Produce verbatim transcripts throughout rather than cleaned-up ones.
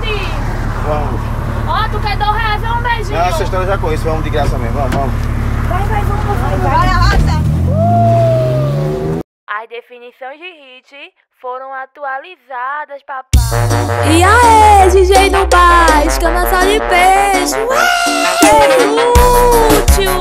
aqui. Vamos. Ó, oh, tu quer dois reais, é um beijinho. Não, essa história eu já conheço, vamos de graça mesmo, vamos, vamos. Vai, vai, vamos, vamos. Vai, arrasta. Uh! As definições de hit foram atualizadas, papai. E aí, D J no bar, escama só de peixe. Que útil.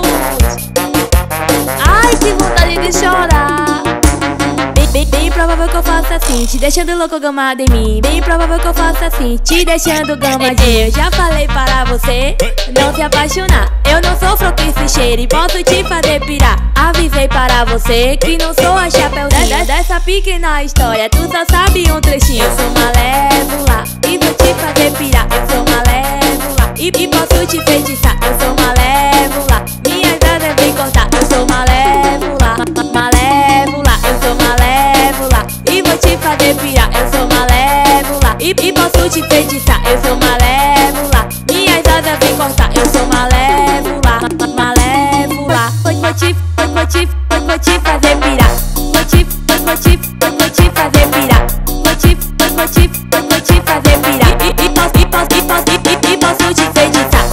Ai, que vontade de chorar. Bem, bem, bem provável que eu faça assim, te deixando louco gamado em mim. Bem provável que eu faça assim, te deixando gamadinho. Eu já falei para você não se apaixonar. Eu não sofro que se cheire e posso te fazer pirar. Avisei para você que não sou a Chapeuzinho dessa pequena história, tu só sabe um trechinho. Eu sou malévola e vou te fazer pirar. Eu sou malévola e, e posso te feitiçar. Eu sou malévola, minhas asas vem cortar. Eu sou malévola, malévola. Eu sou malévola e vou te fazer pirar. Eu sou malévola e, e posso te feitiçar. Eu sou malévola, minhas asas vem cortar. Eu sou malévola, malévola. Vou, vou te, vou, vou te, vou, vou te fazer pirar. Vou te, vou, vou te, vou, vou te fazer pirar. Vou te, vou, vou te, vou, vou te fazer pirar. E, e, e posso, e posso, e posso, e, e, e posso te feitiçar.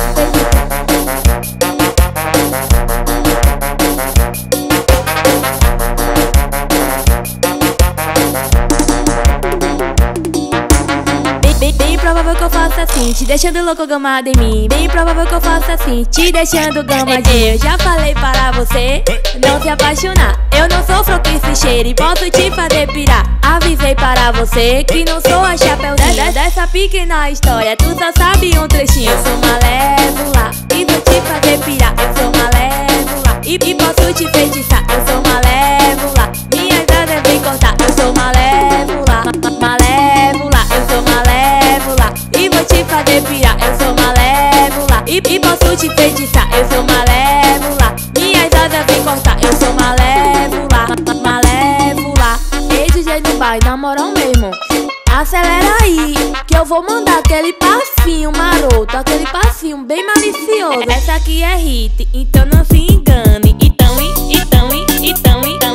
Bem provável que eu faça assim, te deixando louco gamado em mim. Bem provável que eu faça assim, te deixando gamadinho. Eu já falei para você não se apaixonar. Eu não sofro que se cheire e posso te fazer pirar. Avisei para você que não sou a Chapeuzinho dessa pequena história, tu só sabe um trechinho. Eu sou malévola e vou te fazer pirar. Eu sou malévola e, e posso te feitiçar. Eu sou malévola, minhas asas vem cortar. Eu sou malévola, malévola. Eu sou malévola e vou te fazer pirar. Eu sou malévola e, e posso te feitiçar. Eu sou malévola, minhas asas vem cortar. Eu sou malévola, malévola. Ei, D J no bar, na moral mesmo, acelera aí, que eu vou mandar aquele passinho maroto, aquele passinho bem malicioso. Essa aqui é hit, então não se engane. Então, então, então, então